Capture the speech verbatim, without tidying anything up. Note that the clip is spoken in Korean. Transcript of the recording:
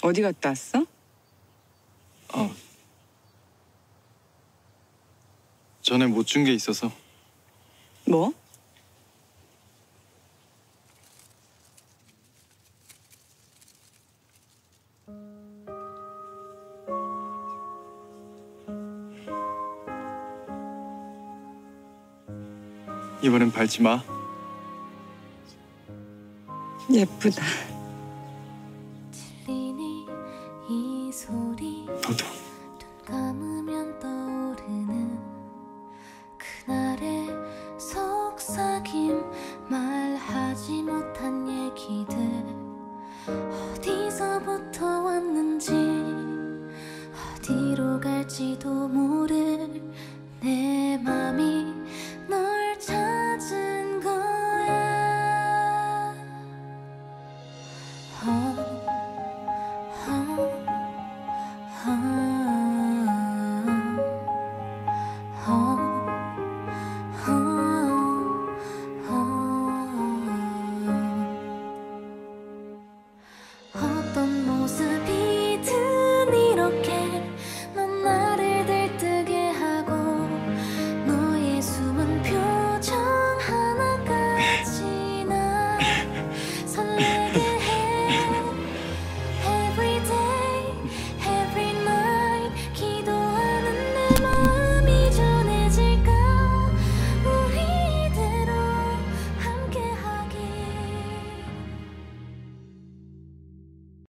어디 갔다 왔어? 어. 전에 못 준 게 있어서. 뭐? 이번엔 밟지 마. 예쁘다. 들리니 이 소리 너도. 눈 감으면 떠오르는 그날의 속삭임 말하지 못한 얘기들 어디서부터 왔는지 어디로 갈지도 모를 내 맘이 널 찾은 거야. 어, 어, 어, 어, 어, 어. 어떤 모습이든 이렇게